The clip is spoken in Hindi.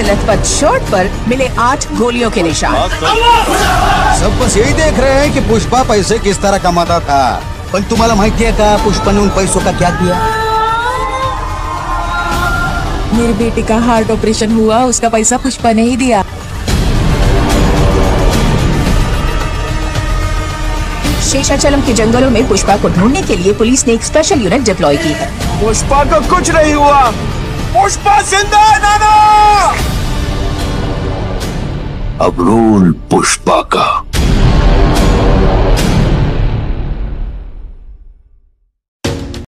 लथपथ शॉट पर मिले 8 गोलियों के निशान। सब बस यही देख रहे हैं कि पुष्पा पैसे किस तरह कमाता था। पण तुम्हाला माहिती है का पुष्पा ने उन पैसों का क्या किया? मेरी बेटी का हार्ट ऑपरेशन हुआ, उसका पैसा पुष्पा ने ही दिया। शेषाचलम के जंगलों में पुष्पा को ढूंढने के लिए पुलिस ने एक स्पेशल यूनिट डिप्लॉय की है। पुष्पा को कुछ नहीं हुआ, पुष्पा जिंदा है नाना। अब रोल पुष्पा का।